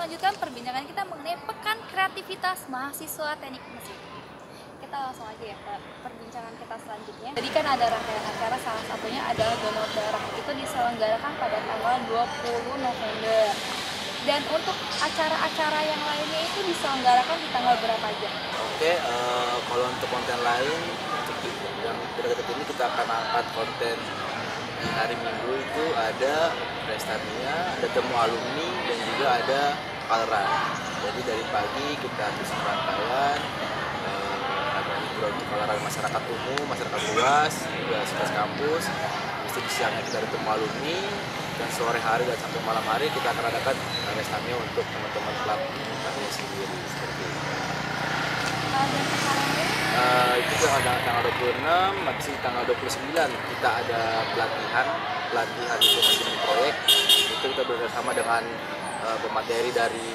melanjutkan perbincangan kita mengenai Pekan Kreativitas Mahasiswa Teknik Mesin. Kita langsung aja ya ke perbincangan kita selanjutnya. Jadi kan ada rangkaian acara, salah satunya adalah donor darah. Itu diselenggarakan pada tanggal 20 November. Dan untuk acara-acara yang lainnya itu diselenggarakan di tanggal berapa aja? Oke, kalau untuk konten lain, untuk yang dekat-dekat ini kita akan angkat konten di hari Minggu itu ada Prestamia, ada temu alumni, dan juga ada coloran. Jadi dari pagi kita bisa rangkaian, ada hiburan untuk coloran masyarakat umum, masyarakat luas, juga sekitar kampus. Habis di siangnya kita ada temu alumni, dan sore hari dan sampai malam hari kita akan adakan Prestamia untuk teman-teman pelatihnya sendiri seperti itu. Dan acara lain? Itu tanggal 26, habis itu tanggal 29 kita ada pelatihan untuk manajemen proyek. Itu kita bekerjasama dengan pemateri dari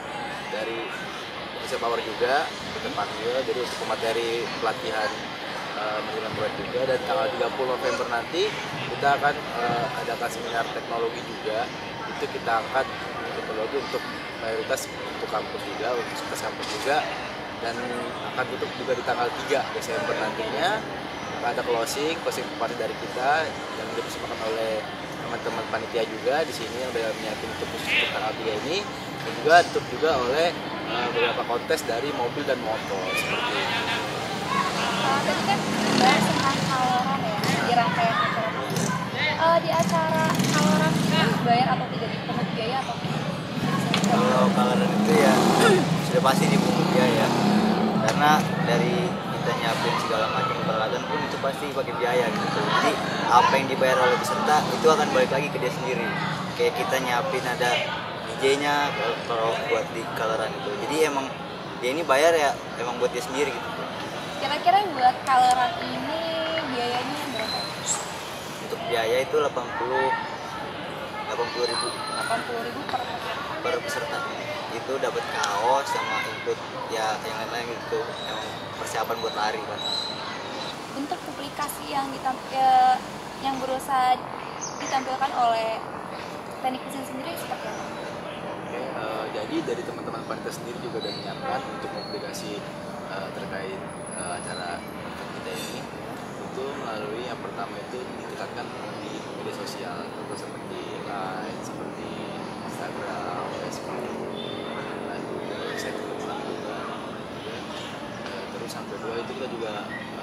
Indonesia Power juga kita panggil, jadi untuk pemateri pelatihan manajemen proyek juga. Dan tanggal 30 November nanti kita akan adakan seminar teknologi juga. Itu kita angkat teknologi untuk mayoritas untuk kampus juga, untuk sekitar kampus juga. Dan akan tutup juga di tanggal 3 Desember nantinya. Ada closing party dari kita yang dipersembahkan oleh teman-teman panitia juga di sini yang udah menyiapkan untuk tanggal 3 ini, dan juga tutup juga oleh beberapa kontes dari mobil dan motor seperti itu. Tadi kan bahas tentang coloran ya di rangkaian acara. Di acara coloran itu bayar atau tidak, dipungut biaya atau tidak? Kalau coloran itu ya sudah pasti dipungut biaya, karena dari kita nyiapin segala macam peralatan pun itu pasti pakai biaya gitu. Jadi apa yang dibayar oleh peserta itu akan balik lagi ke dia sendiri. Kayak kita nyiapin ada DJ-nya kalau buat di coloran itu. Jadi emang dia ini bayar ya emang buat dia sendiri gitu. Kira-kira buat coloran ini biayanya berapa? Untuk biaya itu 80.000 per peserta. per peserta. Itu dapat kaos sama ikut ya yang lain-lain gitu, yang persiapan buat lari kan. Bentuk publikasi yang berusaha ditampilkan oleh teknik mesin sendiri seperti apa? Oke, jadi dari teman-teman panitia sendiri juga sudah menyiapkan untuk publikasi terkait acara kita ini. Itu melalui yang pertama itu ditingkatkan di media sosial, contoh seperti Line, seperti Instagram, Facebook, dan juga website juga. Terus yang kedua itu kita juga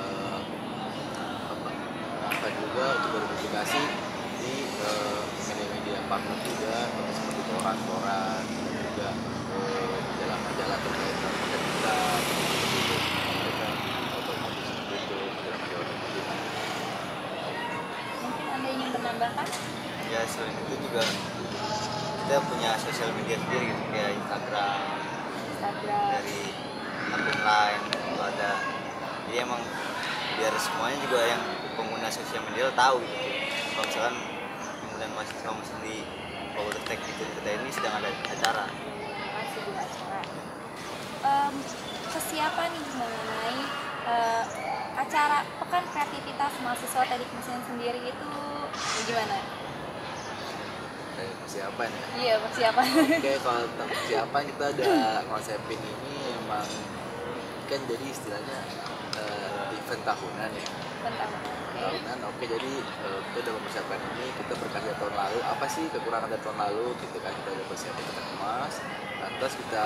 angkat juga untuk berpublikasi di media-media partner juga, seperti koran-koran, juga majalah-majalah terkait dengan konten kita, seperti itu. Mereka otomotif seperti itu, majalah-majalah otomotif. Mungkin Anda ingin menambahkan? Ya selain itu juga kita punya sosial media sendiri gitu, kayak Instagram, dari akun lain itu ada. Jadi emang biar semuanya juga yang pengguna sosial media tahu gitu. Kalau misalkan kemudian mahasiswa mesin di Poltek gitu kita ini sedang ada acara. Masih di acara. Kesiapan nih mengenai acara Pekan Kreativitas Mahasiswa Teknik Mesin sendiri itu gimana? Kayak persiapan ya. Iya, persiapan. Oke, kalau tentang persiapan kita udah konsepin ini emang kan jadi istilahnya event tahunan ya. Tahunan, oke, jadi kita udah mempersiapkan ini, kita berkaca tahun lalu, apa sih kekurangan dari tahun lalu gitu kan, kita udah persiapkan, kita kemas, lantas kita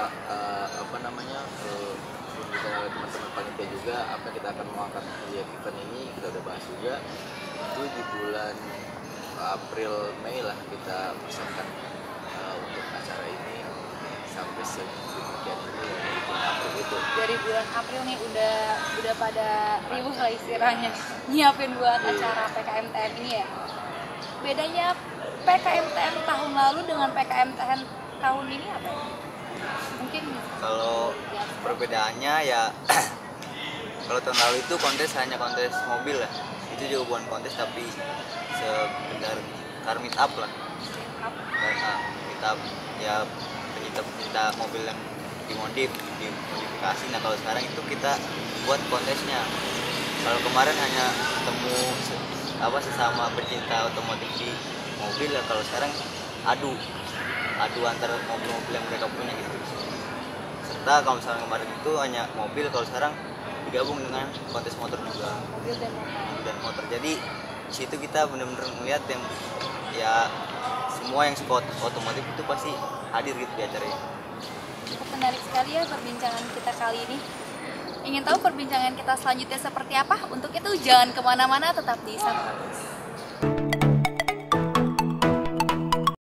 kita oleh teman-teman panitia juga apa yang kita akan mengangkat di event ini, kita udah bahas juga. Itu di bulan April Mei lah kita persiapkan untuk acara ini sampai sedemikian ini dari bulan April itu. Dari bulan April nih udah pada riuh lah istilahnya nyiapin buat acara PKMTM ini ya. Bedanya PKMTM tahun lalu dengan PKMTM tahun ini apa? Mungkin Kalau perbedaannya ya kalau tahun lalu itu kontes hanya kontes mobil lah. Itu juga bukan kontes tapi sekedar car meet up lah. Karena kita ya pencinta mobil yang dimodifikasi. Nah kalau sekarang itu kita buat kontesnya. Kalau kemarin hanya ketemu sesama pecinta otomotif di mobil ya, kalau sekarang adu adu antara mobil-mobil yang mereka punya gitu. Serta kalau misalnya kemarin itu hanya mobil, kalau sekarang digabung dengan kontes motor juga, mobil dan motor. dan motor. Jadi di situ kita benar-benar melihat yang ya semua yang suka otomotif itu pasti hadir gitu di acara ini. Cukup menarik sekali ya perbincangan kita kali ini. Ingin tahu perbincangan kita selanjutnya seperti apa? Untuk itu jangan kemana-mana, tetap di Sampai.